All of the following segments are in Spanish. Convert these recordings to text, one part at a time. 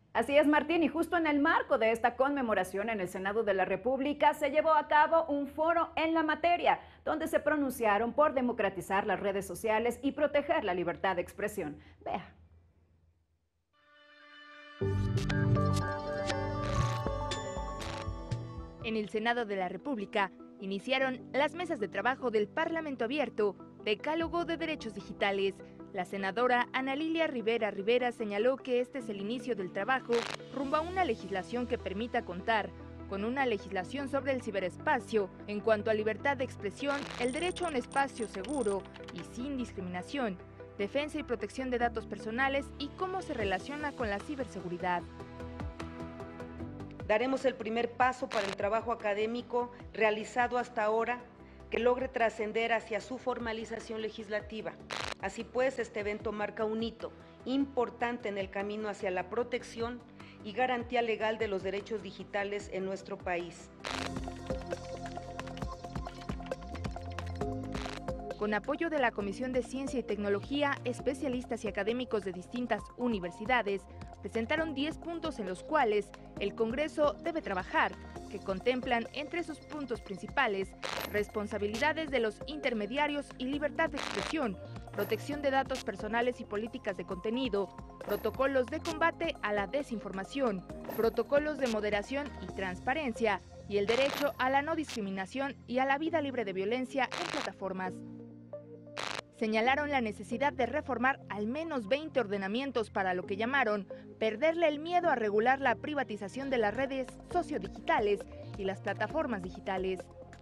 Así es, Martín, y justo en el marco de esta conmemoración en el Senado de la República se llevó a cabo un foro en la materia, donde se pronunciaron por democratizar las redes sociales y proteger la libertad de expresión. Vea. En el Senado de la República iniciaron las mesas de trabajo del Parlamento Abierto, Decálogo de Derechos Digitales. La senadora Ana Lilia Rivera Rivera señaló que este es el inicio del trabajo rumbo a una legislación que permita contar con una legislación sobre el ciberespacio en cuanto a libertad de expresión, el derecho a un espacio seguro y sin discriminación, defensa y protección de datos personales y cómo se relaciona con la ciberseguridad. Daremos el primer paso para el trabajo académico realizado hasta ahora que logre trascender hacia su formalización legislativa. Así pues, este evento marca un hito importante en el camino hacia la protección y garantía legal de los derechos digitales en nuestro país. Con apoyo de la Comisión de Ciencia y Tecnología, especialistas y académicos de distintas universidades presentaron 10 puntos en los cuales el Congreso debe trabajar, que contemplan entre sus puntos principales responsabilidades de los intermediarios y libertad de expresión, protección de datos personales y políticas de contenido, protocolos de combate a la desinformación, protocolos de moderación y transparencia, y el derecho a la no discriminación y a la vida libre de violencia en plataformas. Señalaron la necesidad de reformar al menos 20 ordenamientos para lo que llamaron perderle el miedo a regular la privatización de las redes sociodigitales y las plataformas digitales.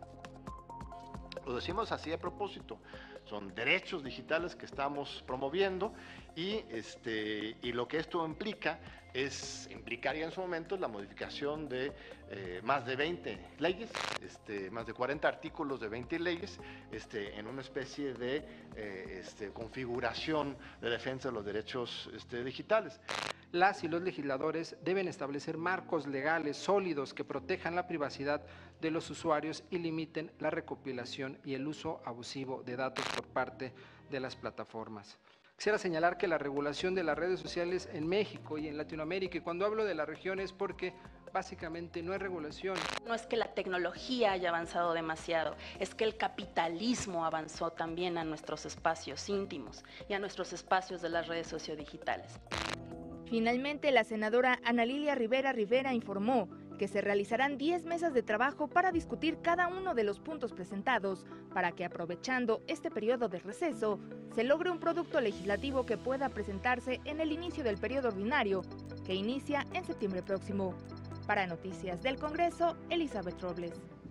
Lo decimos así a propósito, son derechos digitales que estamos promoviendo y lo que esto implicaría en su momento la modificación de más de 20 leyes, más de 40 artículos de 20 leyes, en una especie de configuración de defensa de los derechos digitales. Las y los legisladores deben establecer marcos legales sólidos que protejan la privacidad de los usuarios y limiten la recopilación y el uso abusivo de datos por parte de las plataformas. Quisiera señalar que la regulación de las redes sociales en México y en Latinoamérica, y cuando hablo de la región es porque básicamente no hay regulación. No es que la tecnología haya avanzado demasiado, es que el capitalismo avanzó también a nuestros espacios íntimos y a nuestros espacios de las redes sociodigitales. Finalmente, la senadora Ana Lilia Rivera Rivera informó que se realizarán 10 mesas de trabajo para discutir cada uno de los puntos presentados, para que, aprovechando este periodo de receso, se logre un producto legislativo que pueda presentarse en el inicio del periodo ordinario, que inicia en septiembre próximo. Para Noticias del Congreso, Elizabeth Robles.